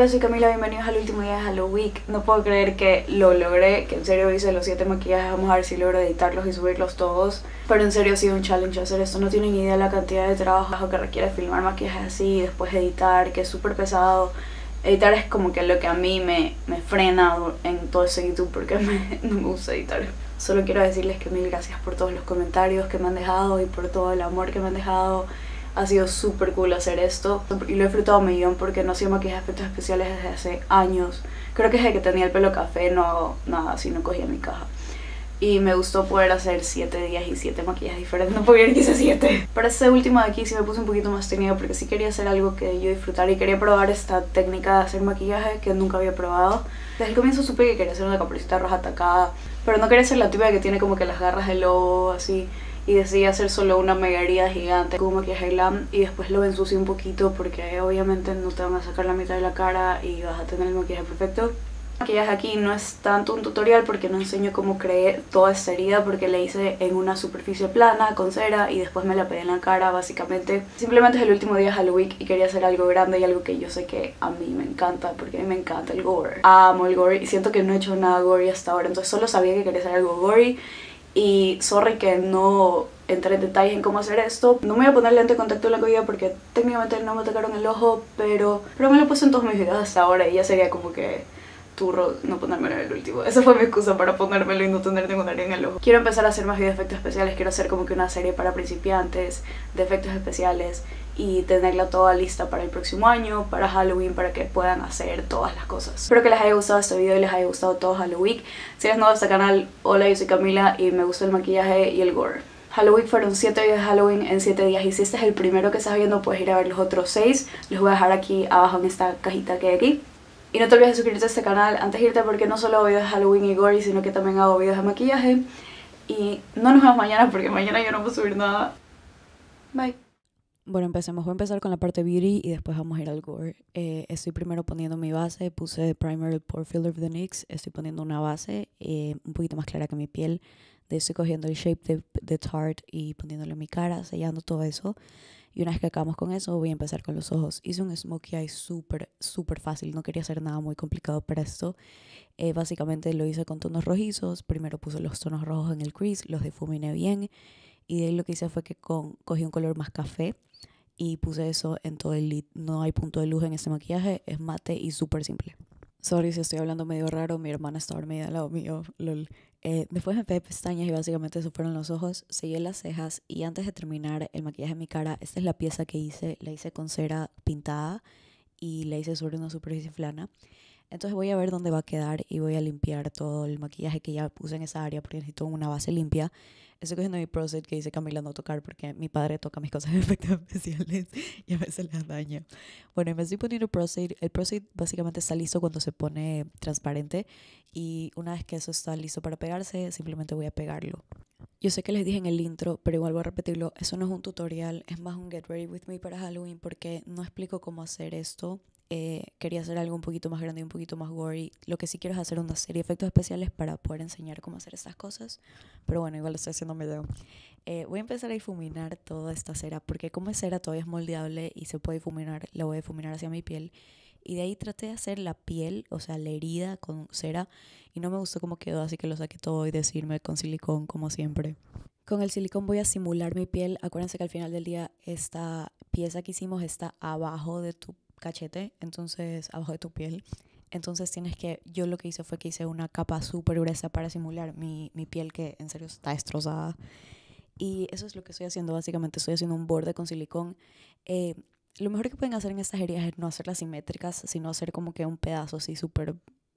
Hola, soy Camila, bienvenidos al último día de Halloween. No puedo creer que lo logré, que en serio hice los 7 maquillajes. Vamos a ver si logro editarlos y subirlos todos. Pero en serio ha sido un challenge hacer esto. No tienen idea la cantidad de trabajo que requiere filmar maquillajes así y después editar, que es súper pesado. Editar es como que lo que a mí me frena en todo ese YouTube porque no me gusta editar. Solo quiero decirles que mil gracias por todos los comentarios que me han dejado y por todo el amor que me han dejado. Ha sido súper cool hacer esto y lo he disfrutado un millón porque no hacía maquillaje efectos especiales desde hace años. Creo que desde que tenía el pelo café no hago nada así, no cogía mi caja. Y me gustó poder hacer 7 días y 7 maquillajes diferentes. No podía ir que hice 7. Para este último de aquí sí me puse un poquito más tímido porque sí quería hacer algo que yo disfrutara y quería probar esta técnica de hacer maquillaje que nunca había probado. Desde el comienzo supe que quería hacer una caperucita roja atacada, pero no quería ser la típica que tiene como que las garras de lobo así. Y decidí hacer solo una mega herida gigante con un maquillaje glam y después lo ensucié un poquito porque obviamente no te van a sacar la mitad de la cara y vas a tener el maquillaje perfecto. El maquillaje aquí no es tanto un tutorial porque no enseño cómo creé toda esta herida porque la hice en una superficie plana con cera y después me la pegué en la cara básicamente. Simplemente es el último día de Halloween y quería hacer algo grande y algo que yo sé que a mí me encanta porque a mí me encanta el gore. Amo el gore y siento que no he hecho nada gory hasta ahora, entonces solo sabía que quería hacer algo gory. Y sorry que no entré en detalles en cómo hacer esto. No me voy a poner lente de contacto en la colilla porque técnicamente no me tocaron el ojo, pero me lo puse en todos mis videos hasta ahora y ya sería como que turro no ponérmelo en el último. Esa fue mi excusa para ponérmelo y no tener ninguna área en el ojo. Quiero empezar a hacer más videos de efectos especiales, quiero hacer como que una serie para principiantes de efectos especiales y tenerla toda lista para el próximo año, para Halloween, para que puedan hacer todas las cosas. Espero que les haya gustado este video y les haya gustado todo Halloween. Si eres nuevo a este canal, hola, yo soy Camila y me gusta el maquillaje y el gore. Halloween fueron 7 videos de Halloween en 7 días y si este es el primero que estás viendo puedes ir a ver los otros 6. Les voy a dejar aquí abajo en esta cajita que hay aquí. Y no te olvides de suscribirte a este canal antes de irte porque no solo hago videos de Halloween y gore, sino que también hago videos de maquillaje. Y no nos vemos mañana porque mañana yo no voy a subir nada. Bye. Bueno, empecemos. Voy a empezar con la parte beauty y después vamos a ir al gore. Estoy primero poniendo mi base. Puse primer el Pore Filler de NYX. Estoy poniendo una base un poquito más clara que mi piel. Estoy cogiendo el shape de Tarte y poniéndole en mi cara, sellando todo eso. Y una vez que acabamos con eso, voy a empezar con los ojos. Hice un smokey eye súper fácil. No quería hacer nada muy complicado para esto. Básicamente lo hice con tonos rojizos. Primero puse los tonos rojos en el crease, los difuminé bien. Y de ahí lo que hice fue que cogí un color más café y puse eso en todo el lid. No hay punto de luz en este maquillaje, es mate y súper simple. Sorry si estoy hablando medio raro, mi hermana está dormida al lado mío, lol. Después me pegué pestañas y básicamente eso fueron los ojos. Sellé las cejas y antes de terminar el maquillaje en mi cara, esta es la pieza que hice, la hice con cera pintada y la hice sobre una superficie plana. Entonces voy a ver dónde va a quedar y voy a limpiar todo el maquillaje que ya puse en esa área porque necesito una base limpia. Estoy cogiendo mi Pro Set que dice Camila no tocar porque mi padre toca mis cosas de efectos especiales y a veces les daña. Bueno, y me estoy poniendo Pro Set. El Pro Set básicamente está listo cuando se pone transparente y una vez que eso está listo para pegarse, simplemente voy a pegarlo. Yo sé que les dije en el intro, pero igual voy a repetirlo. Eso no es un tutorial, es más un Get Ready With Me para Halloween porque no explico cómo hacer esto. Quería hacer algo un poquito más grande y un poquito más gory. Lo que sí quiero es hacer una serie de efectos especiales para poder enseñar cómo hacer estas cosas. Pero bueno, igual estoy haciendo un video. Voy a empezar a difuminar toda esta cera porque como es cera todavía es moldeable y se puede difuminar. La voy a difuminar hacia mi piel. Y de ahí traté de hacer la piel, o sea, la herida con cera. Y no me gustó cómo quedó, así que lo saqué todo y decirme con silicón como siempre. Con el silicón voy a simular mi piel. Acuérdense que al final del día esta pieza que hicimos está abajo de tu cachete, entonces abajo de tu piel. Entonces yo lo que hice fue que hice una capa súper gruesa para simular mi piel que en serio está destrozada. Y eso es lo que estoy haciendo básicamente. Estoy haciendo un borde con silicón. Lo mejor que pueden hacer en estas heridas es no hacerlas simétricas, sino hacer como que un pedazo así súper...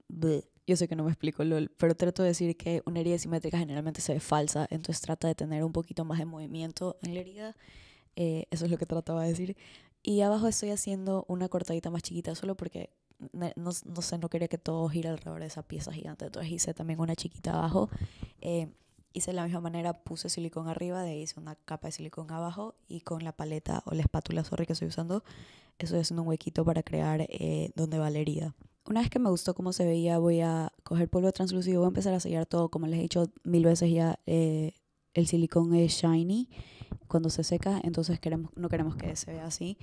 Yo sé que no me explico, lol, pero trato de decir que una herida simétrica generalmente se ve falsa, entonces trata de tener un poquito más de movimiento en la herida. Eso es lo que trataba de decir. Y abajo estoy haciendo una cortadita más chiquita solo porque no sé, no quería que todo gire alrededor de esa pieza gigante. Entonces hice también una chiquita abajo. Hice de la misma manera, puse silicón arriba, de ahí hice una capa de silicón abajo y con la paleta o la espátula, sorry, que estoy usando, estoy haciendo un huequito para crear donde va la herida. Una vez que me gustó cómo se veía, voy a coger polvo translúcido, voy a empezar a sellar todo. Como les he dicho 1000 veces ya, el silicón es shiny cuando se seca, entonces no queremos que se vea así.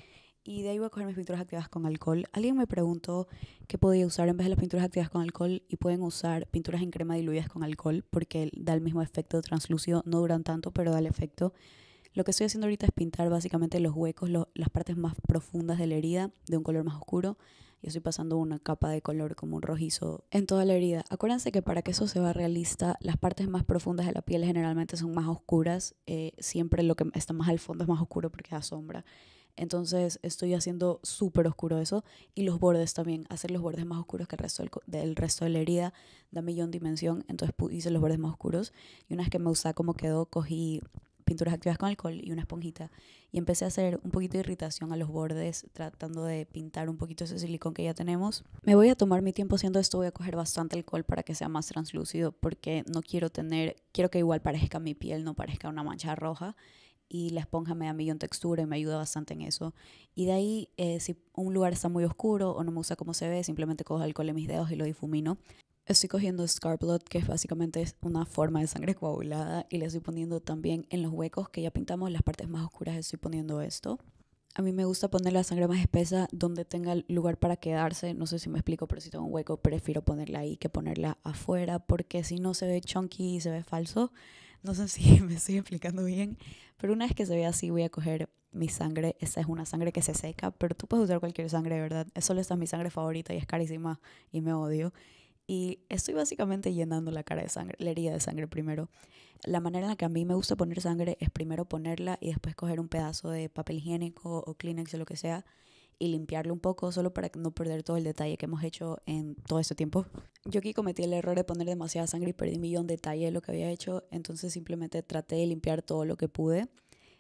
Y de ahí voy a coger mis pinturas activadas con alcohol. Alguien me preguntó qué podía usar en vez de las pinturas activadas con alcohol, y pueden usar pinturas en crema diluidas con alcohol porque da el mismo efecto translúcido. No duran tanto, pero da el efecto. Lo que estoy haciendo ahorita es pintar básicamente los huecos, las partes más profundas de la herida de un color más oscuro. Y estoy pasando una capa de color como un rojizo en toda la herida. Acuérdense que para que eso se vea realista, las partes más profundas de la piel generalmente son más oscuras. Siempre lo que está más al fondo es más oscuro porque da sombra. Entonces estoy haciendo súper oscuro eso. Y los bordes también. Hacer los bordes más oscuros que el resto del resto de la herida da millón dimensión. Entonces hice los bordes más oscuros. Y una vez que me gustaba cómo quedó, cogí pinturas activadas con alcohol y una esponjita. Y empecé a hacer un poquito de irritación a los bordes, tratando de pintar un poquito ese silicón que ya tenemos. Me voy a tomar mi tiempo haciendo esto. Voy a coger bastante alcohol para que sea más translúcido, porque no quiero quiero que igual parezca mi piel, no parezca una mancha roja. Y la esponja me da millón textura y me ayuda bastante en eso. Y de ahí, si un lugar está muy oscuro o no me gusta cómo se ve, simplemente cojo alcohol en mis dedos y lo difumino. Estoy cogiendo Scar Blood, que básicamente es una forma de sangre coagulada, y le estoy poniendo también en los huecos que ya pintamos, las partes más oscuras estoy poniendo esto. A mí me gusta poner la sangre más espesa donde tenga lugar para quedarse. No sé si me explico, pero si tengo un hueco prefiero ponerla ahí que ponerla afuera, porque si no se ve chunky y se ve falso. No sé si me estoy explicando bien, pero una vez que se ve así voy a coger mi sangre. Esta es una sangre que se seca, pero tú puedes usar cualquier sangre, ¿verdad? Solo esta es mi sangre favorita y es carísima y me odio. Y estoy básicamente llenando la cara de sangre, la herida de sangre primero. La manera en la que a mí me gusta poner sangre es primero ponerla y después coger un pedazo de papel higiénico o Kleenex o lo que sea y limpiarlo un poco, solo para no perder todo el detalle que hemos hecho en todo este tiempo. Yo aquí cometí el error de poner demasiada sangre y perdí millón de detalle de lo que había hecho, entonces simplemente traté de limpiar todo lo que pude.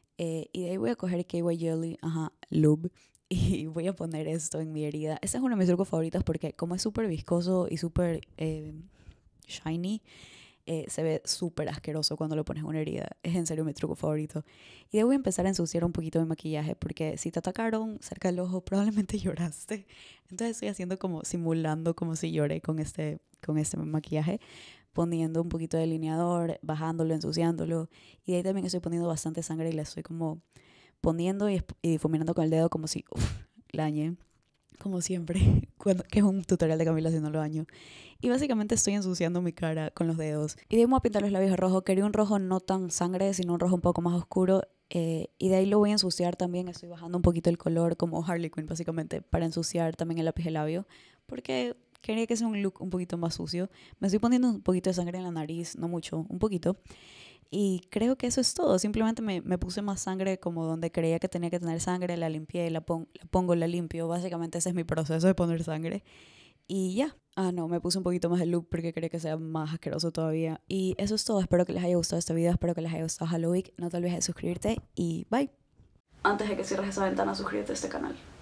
Y de ahí voy a coger KY Jelly, lube, y voy a poner esto en mi herida. Este es uno de mis trucos favoritos porque como es súper viscoso y súper shiny, se ve súper asqueroso cuando lo pones en una herida. Es en serio mi truco favorito. Y de ahí voy a empezar a ensuciar un poquito mi maquillaje, porque si te atacaron cerca del ojo probablemente lloraste. Entonces estoy haciendo como simulando como si lloré con este maquillaje, poniendo un poquito de delineador, bajándolo, ensuciándolo. Y de ahí también estoy poniendo bastante sangre y la estoy como poniendo y difuminando con el dedo como si la dañé, como siempre, que es un tutorial de Camila si no lo daño. Y básicamente estoy ensuciando mi cara con los dedos. Y de ahí voy a pintar los labios de rojo. Quería un rojo no tan sangre, sino un rojo un poco más oscuro. Y de ahí lo voy a ensuciar también. Estoy bajando un poquito el color como Harley Quinn básicamente, para ensuciar también el lápiz de labio, porque quería que sea un look un poquito más sucio. Me estoy poniendo un poquito de sangre en la nariz, no mucho, un poquito. Y creo que eso es todo. Simplemente me puse más sangre como donde creía que tenía que tener sangre, la limpié, la pongo, la limpio. Básicamente ese es mi proceso de poner sangre. Y ya. No, me puse un poquito más de look porque quería que sea más asqueroso todavía. Y eso es todo. Espero que les haya gustado este video. Espero que les haya gustado Halloween. No te olvides de suscribirte y bye. Antes de que cierres esa ventana, suscríbete a este canal.